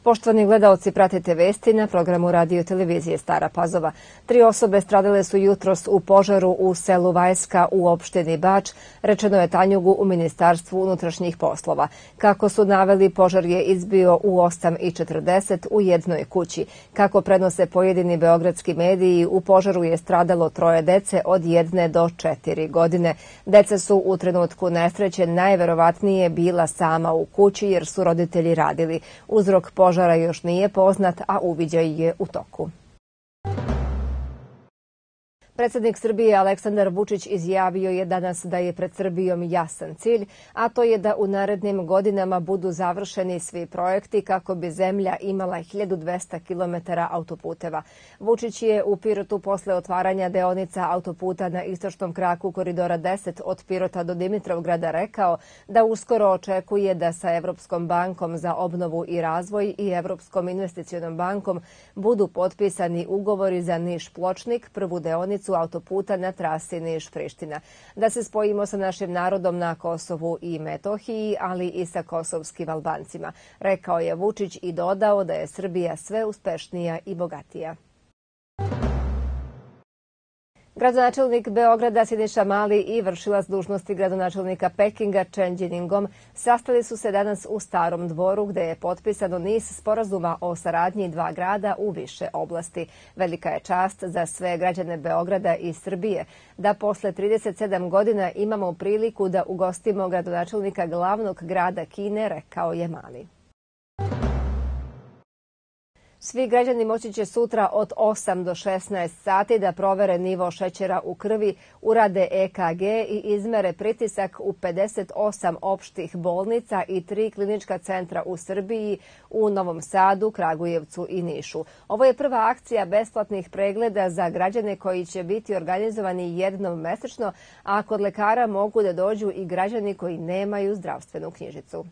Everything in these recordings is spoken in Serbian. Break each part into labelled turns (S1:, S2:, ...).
S1: Poštovani gledaoci, pratite vesti na programu radio televizije Stara Pazova. 3 osobe stradale su jutros u požaru u selu Vajska u opštini Bač, rečeno je Tanjugu u Ministarstvu unutrašnjih poslova. Kako su naveli, požar je izbio u 8:40 u jednoj kući. Kako prenose pojedini beogradski mediji, u požaru je stradalo 3 dece od 1 do 4 godine. Deca su u trenutku nesreće najverovatnije bila sama u kući jer su roditelji radili. Uzrok požara još nije poznat, a uviđaj je u toku. Predsjednik Srbije Aleksandar Vučić izjavio je danas da je pred Srbijom jasan cilj, a to je da u narednim godinama budu završeni svi projekti kako bi zemlja imala 1200 km autoputeva. Vučić je u Pirotu posle otvaranja deonica autoputa na istočnom kraku koridora 10 od Pirota do Dimitrovgrada rekao da uskoro očekuje da sa Evropskom bankom za obnovu i razvoj i Evropskom investicionom bankom budu potpisani ugovori za Niš-Pločnik, prvu deonicu autoputa na trasi Niš-Priština. Da se spojimo sa našim narodom na Kosovu i Metohiji, ali i sa kosovskim Albancima, rekao je Vučić i dodao da je Srbija sve uspešnija i bogatija. Gradonačelnik Beograda Siniša Mali i vršilac dužnosti gradonačelnika Pekinga Chen Jiningom sastali su se danas u Starom dvoru gde je potpisano niz sporazuma o saradnji 2 grada u više oblasti. Velika je čast za sve građane Beograda i Srbije da posle 37 godina imamo priliku da ugostimo gradonačelnika glavnog grada Kine, rekao je Mali. Svi građani moći će sutra od 8 do 16 sati da provere nivo šećera u krvi, urade EKG i izmere pritisak u 58 opštih bolnica i 3 klinička centra u Srbiji, u Novom Sadu, Kragujevcu i Nišu. Ovo je prva akcija besplatnih pregleda za građane koji će biti organizovani jednom mesečno, a kod lekara mogu da dođu i građani koji nemaju zdravstvenu knjižicu.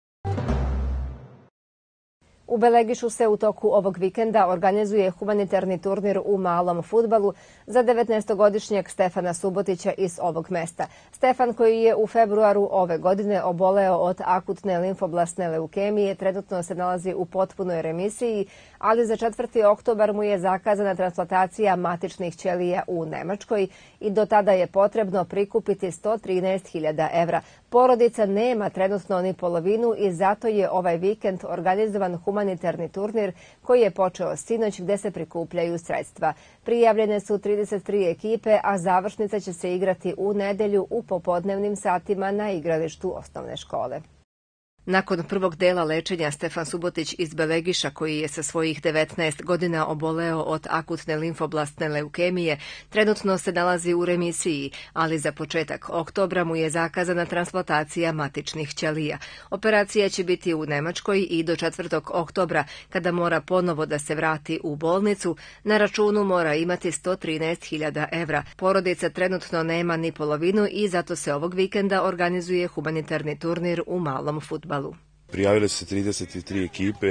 S1: U Belegišu se u toku ovog vikenda organizuje humanitarni turnir u malom fudbalu za 19-godišnjeg Stefana Subotića iz ovog mesta. Stefan, koji je u februaru ove godine oboleo od akutne limfoblasne leukemije, trenutno se nalazi u potpunoj remisiji, ali za 4. oktobar mu je zakazana transplantacija matičnih ćelija u Nemačkoj i do tada je potrebno prikupiti 113.000 evra. Porodica nema trenutno ni polovinu i zato je ovaj vikend organizovan humanitarni turnir koji je počeo sinoć gde se prikupljaju sredstva. Prijavljene su 33 ekipe, a završnica će se igrati u nedelju u popodnevnim satima na igralištu osnovne škole. Nakon prvog dela lečenja, Stefan Subotić iz Belegiša, koji je sa svojih 19 godina oboleo od akutne limfoblastne leukemije, trenutno se nalazi u remisiji, ali za početak oktobra mu je zakazana transplantacija matičnih ćelija. Operacija će biti u Nemačkoj i do 4. oktobra, kada mora ponovo da se vrati u bolnicu, na računu mora imati 113.000 evra. Porodica trenutno nema ni polovinu i zato se ovog vikenda organizuje humanitarni turnir u malom fudbalu.
S2: Prijavile su se 33 ekipe,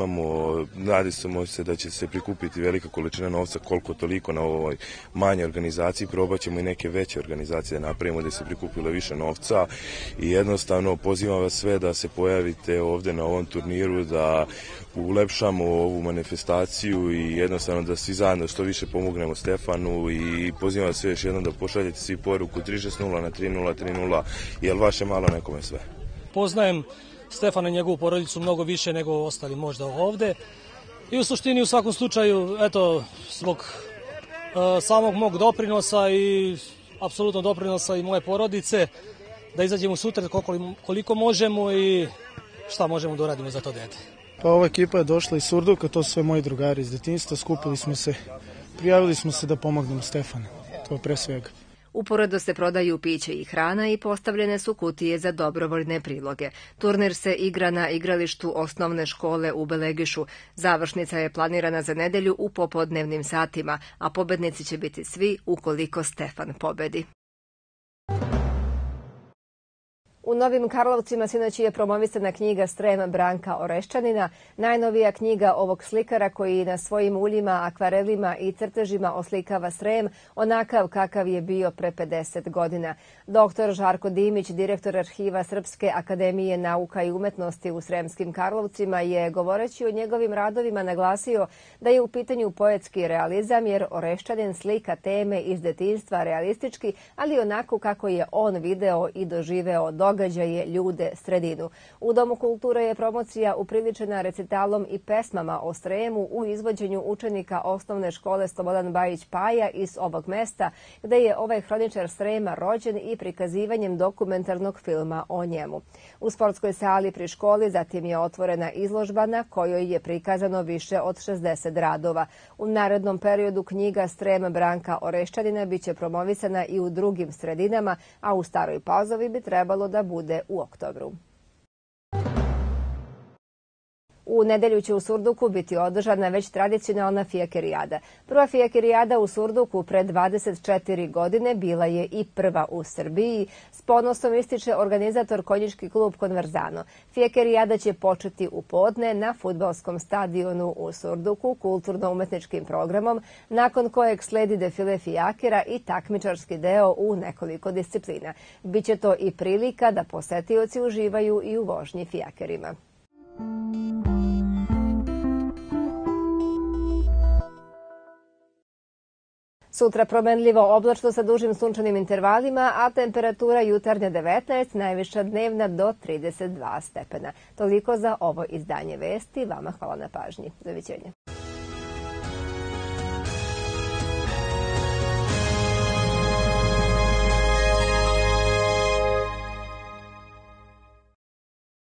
S2: nadamo se da će se prikupiti velika količina novca, koliko toliko na ovoj manjoj organizaciji. Probat ćemo i neke veće organizacije da napravimo da se prikupilo više novca i jednostavno pozivam vas sve da se pojavite ovde na ovom turniru, da ulepšamo ovu manifestaciju i jednostavno da svi zajedno što više pomognemo Stefanu i pozivam vas sve još jednom da pošaljete svi poruku 360 na 3030, jer vaše malo nekome sve.
S3: Poznajem Stefana i njegovu porodicu mnogo više nego ostali možda ovde i u suštini u svakom slučaju, eto, zbog samog mog doprinosa i apsolutno doprinosa i moje porodice, da izađemo sutra koliko možemo i šta možemo da uradimo za to dete.
S4: Pa ova ekipa je došla iz Surduka, to su sve moji drugari iz detinjstva, skupili smo se, prijavili smo se da pomognemo Stefanu, to pre svega.
S1: Uporedo se prodaju piće i hrana i postavljene su kutije za dobrovoljne priloge. Turnir se igra na igralištu osnovne škole u Belegišu. Završnica je planirana za nedelju u popodnevnim satima, a pobednici će biti svi ukoliko Stefan pobedi. U Novim Karlovcima sinoć je promovisana knjiga Srem Branka Oreščanina, najnovija knjiga ovog slikara koji na svojim uljima, akvarelima i crtežima oslikava Srem onakav kakav je bio pre 50 godina. Dr. Žarko Dimić, direktor arhiva Srpske akademije nauka i umetnosti u Sremskim Karlovcima, je govoreći o njegovim radovima naglasio da je u pitanju poetski realizam jer Oreščanin slika teme iz detinjstva realistički, ali onako kako je on video i doživeo događaje, ljude, sredinu. U Domu kulture je promocija upriličena recitalom i pesmama o Sremu u izvođenju učenika osnovne škole Slobodan Bajić Paja iz ovog mesta, gde je ovaj hroničar Srema rođen i prikazivanjem dokumentarnog filma o njemu. U sportskoj sali pri školi zatim je otvorena izložba na kojoj je prikazano više od 60 radova. U narednom periodu knjiga Srem Branka Oreščanina biće promovisana i u drugim sredinama, a u Staroj Pazovi bi trebalo da bude u oktobru. U nedelju će u Surduku biti održana već tradicionalna fijakerijada. Prva fijakerijada u Surduku pre 24 godine bila je i prva u Srbiji. S ponosom ističe organizator konjički klub Konverzano. Fijakerijada će početi u podne na fudbalskom stadionu u Surduku kulturno-umetničkim programom, nakon kojeg sledi defile fijakera i takmičarski deo u nekoliko disciplina. Biće to i prilika da posetioci uživaju i u vožnji fijakerima. Sutra promenljivo oblačno sa dužim sunčanim intervalima, a temperatura jutarnja 19, najviša dnevna do 32 stepena. Toliko za ovo izdanje vesti. Vama hvala na pažnji. Doviđenja.